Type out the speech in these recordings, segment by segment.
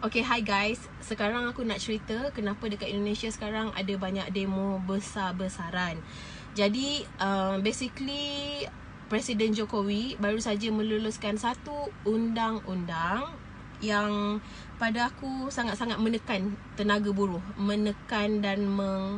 Okay, hi guys. Sekarang aku nak cerita kenapa dekat Indonesia sekarang ada banyak demo besar-besaran. Jadi, basically Presiden Jokowi baru saja meluluskan satu undang-undang yang pada aku sangat-sangat menekan tenaga buruh, menekan dan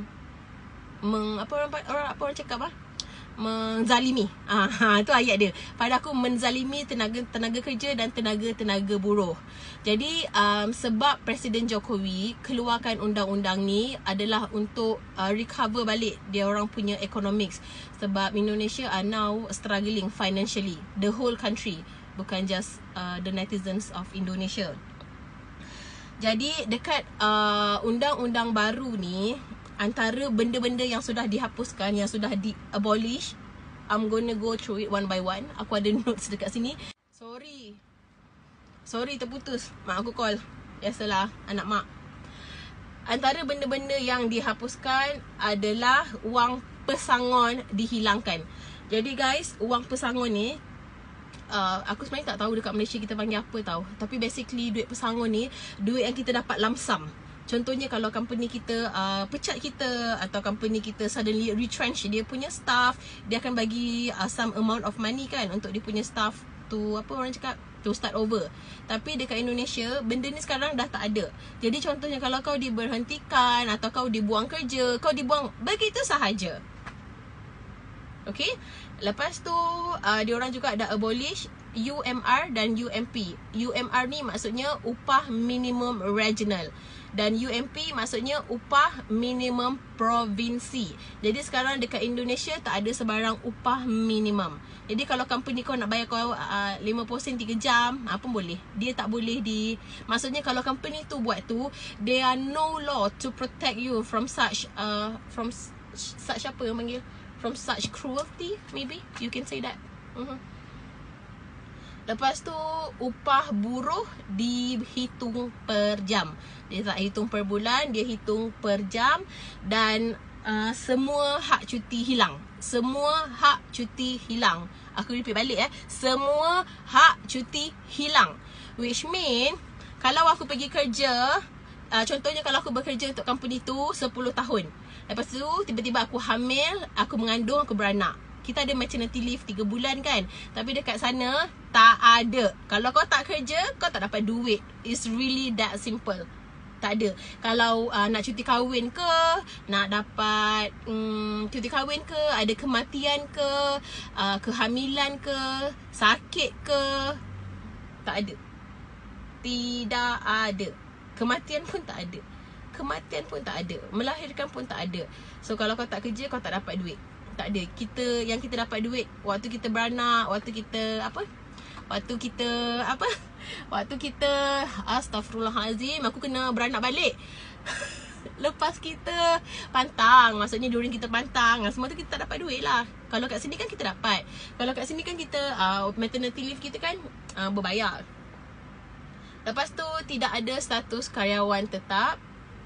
apa orang cakap menzalimi. Itu ayat dia. Pada aku menzalimi tenaga kerja dan tenaga buruh. Jadi sebab Presiden Jokowi keluarkan undang-undang ni adalah untuk recover balik dia orang punya economics. Sebab Indonesia are now struggling financially, the whole country, bukan just the netizens of Indonesia. Jadi dekat undang-undang baru ni, antara benda-benda yang sudah dihapuskan, yang sudah di-abolish, I'm gonna go through it one by one. Aku ada notes dekat sini. Sorry terputus. Mak aku call. Biasalah, anak mak. Antara benda-benda yang dihapuskan adalah wang pesangon dihilangkan. Jadi guys, wang pesangon ni, aku sebenarnya tak tahu dekat Malaysia kita panggil apa tau. Tapi basically duit pesangon ni, duit yang kita dapat lump sum. Contohnya kalau company kita pecat kita, atau company kita suddenly retrench dia punya staff, dia akan bagi some amount of money kan untuk dia punya staff to, apa orang cakap, to start over. Tapi dekat Indonesia, benda ni sekarang dah tak ada. Jadi contohnya kalau kau diberhentikan atau kau dibuang kerja, kau dibuang begitu sahaja. Okay. Lepas tu diorang juga ada abolish UMR dan UMP. UMR ni maksudnya upah minimum regional, dan UMP maksudnya upah minimum provinsi. Jadi sekarang dekat Indonesia tak ada sebarang upah minimum. Jadi kalau company kau nak bayar kau 50 sen 3 jam, pun boleh. Dia tak boleh maksudnya kalau company tu buat tu, there are no law to protect you from such apa yang panggil, from such cruelty, maybe you can say that. Lepas tu upah buruh dihitung per jam. Dia tak hitung per bulan, dia hitung per jam. Dan semua hak cuti hilang. Semua hak cuti hilang. Aku repeat balik semua hak cuti hilang. Which mean kalau aku pergi kerja, contohnya kalau aku bekerja untuk company tu 10 tahun. Lepas tu tiba-tiba aku hamil, aku mengandung, aku beranak. Kita ada maternity leave 3 bulan kan. Tapi dekat sana tak ada. Kalau kau tak kerja, kau tak dapat duit. It's really that simple. Tak ada. Kalau nak cuti kahwin ke, nak dapat cuti kahwin ke, ada kematian ke, kehamilan ke, sakit ke, tak ada. Tidak ada. Kematian pun tak ada. Melahirkan pun tak ada. So kalau kau tak kerja, kau tak dapat duit. Tak ada. Yang kita dapat duit waktu kita beranak, waktu kita astagfirullahalazim, aku kena beranak balik. Lepas kita pantang, maksudnya during kita pantang, semua tu kita tak dapat duit lah. Kalau kat sini kan kita dapat. Kalau kat sini kan kita maternity leave kita kan berbayar. Lepas tu tidak ada status karyawan tetap.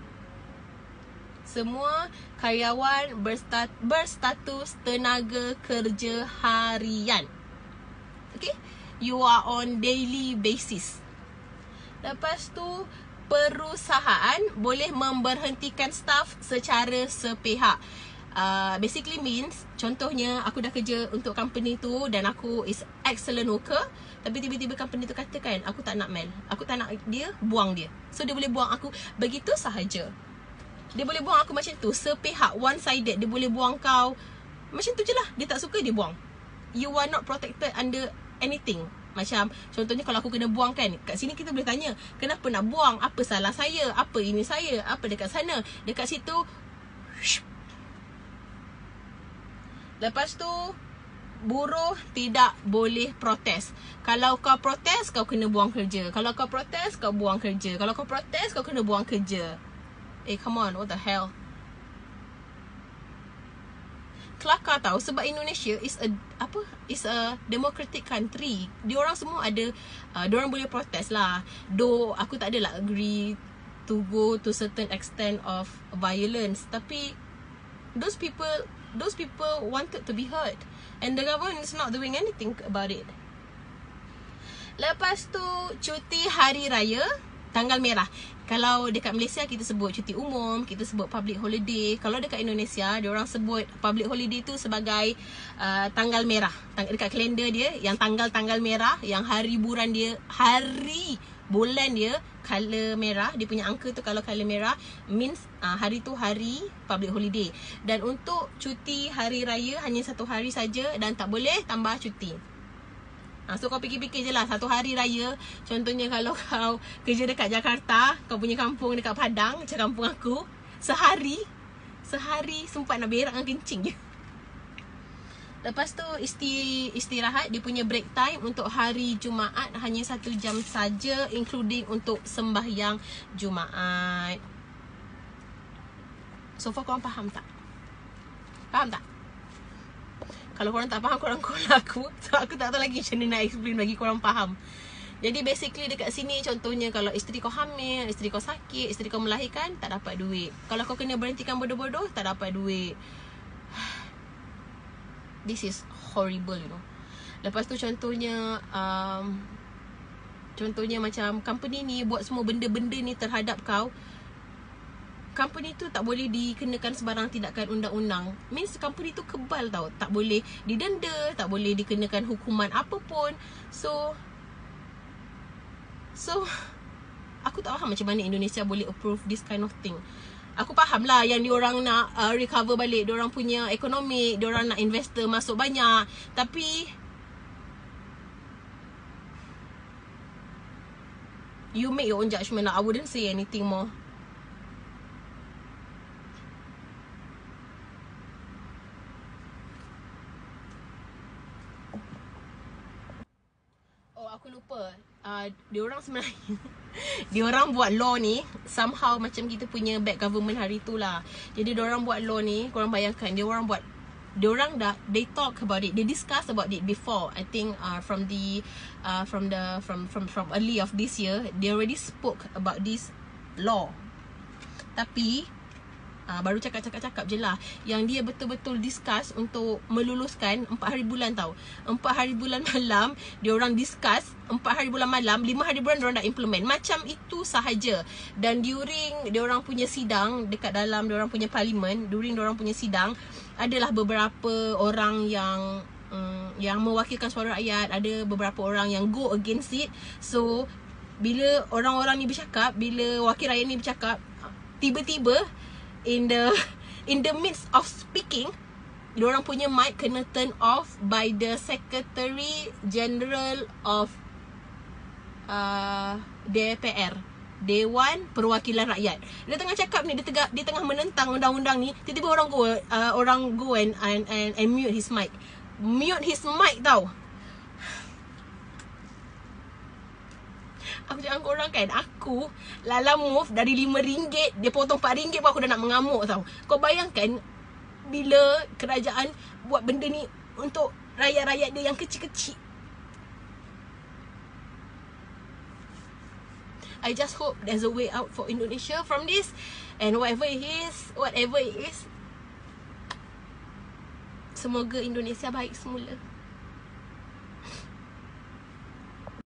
Semua karyawan berstatus tenaga kerja harian. Okay? You are on daily basis. Lepas tu perusahaan boleh memberhentikan staff secara sepihak. Basically means, contohnya aku dah kerja untuk company tu dan aku is excellent worker, tapi tiba-tiba company tu katakan aku tak nak Mel, aku tak nak dia, buang dia. So dia boleh buang aku begitu sahaja. Dia boleh buang aku macam tu, sepihak, one-sided. Dia boleh buang kau macam tu je lah. Dia tak suka, dia buang. You are not protected under anything. Macam contohnya kalau aku kena buang kan, kat sini kita boleh tanya, kenapa nak buang? Apa salah saya? Apa ini saya? Apa dekat sana? Dekat situ. Lepas tu buruh tidak boleh protes. Kalau kau protes, kau kena buang kerja. Kalau kau protes, kau buang kerja. Kalau kau protes, kau kena buang kerja. Come on, what the hell? Kelakar tau, sebab Indonesia is a democratic country. Diorang semua ada, diorang boleh protes lah. Though aku tak adalah agree to go to certain extent of violence, tapi those people wanted to be heard, and the government is not doing anything about it. Lepas tu cuti hari raya. tanggal merah. Kalau dekat Malaysia kita sebut cuti umum, kita sebut public holiday. Kalau dekat Indonesia, diorang sebut public holiday tu sebagai tanggal merah. Dekat kalender dia, yang tanggal-tanggal merah, yang hari bulan dia, hari bulan dia color merah, dia punya angka tu kalau color merah means hari tu hari public holiday. Dan untuk cuti hari raya hanya 1 hari saja dan tak boleh tambah cuti. So kau fikir-fikir je lah, 1 hari raya, contohnya kalau kau kerja dekat Jakarta, kau punya kampung dekat Padang, macam kampung aku, sehari sempat nak berak dengan kencing je. Lepas tu istirahat, dia punya break time untuk hari Jumaat hanya 1 jam saja, including untuk sembahyang Jumaat. So far korang faham tak? Faham tak? Kalau korang tak faham, korang call aku. So aku tak tahu lagi macam mana nak explain bagi korang faham. Jadi basically dekat sini, contohnya kalau isteri kau hamil, isteri kau sakit, isteri kau melahirkan, tak dapat duit. Kalau kau kena berhentikan bodoh-bodoh, tak dapat duit. This is horrible, you know. Lepas tu contohnya macam company ni buat semua benda-benda ni terhadap kau. Company tu tak boleh dikenakan sebarang tindakan undang-undang. Means company tu kebal tau. Tak boleh didenda, tak boleh dikenakan hukuman apa pun. So aku tak faham macam mana Indonesia boleh approve this kind of thing. Aku faham lah yang diorang nak recover balik diorang punya ekonomi, diorang nak investor masuk banyak. Tapi you make your own judgement lah. I wouldn't say anything more. Aku lupa. Diorang sebenarnya diorang buat law ni somehow macam kita punya bad government hari tu lah. Jadi diorang buat law ni, korang bayangkan diorang they talk about it, they discuss about it before. I think from early of this year, they already spoke about this law. Tapi baru cakap je lah. Yang dia betul-betul discuss untuk meluluskan 4 hari bulan tau. 4 hari bulan malam diorang discuss, 4 hari bulan malam, 5 hari bulan diorang dah implement. Macam itu sahaja. Dan during diorang punya sidang dekat dalam diorang punya parlimen, during diorang punya sidang, adalah beberapa orang yang mewakilkan suara rakyat, ada beberapa orang yang go against it. So bila orang-orang ni bercakap, bila wakil rakyat ni bercakap, tiba-tiba in the midst of speaking, diorang punya mic kena turn off by the Secretary General of DPR, Dewan Perwakilan Rakyat. Dia tengah cakap ni, dia tengah menentang undang-undang ni, tiba-tiba orang go and mute his mic. Mute his mic tau. Aku cakap korang kan, aku Lala Move dari RM5, dia potong RM4 pun aku dah nak mengamuk tau. Kau bayangkan bila kerajaan buat benda ni untuk rakyat-rakyat dia yang kecil-kecil. I just hope there's a way out for Indonesia from this. And whatever it is, semoga Indonesia baik semula.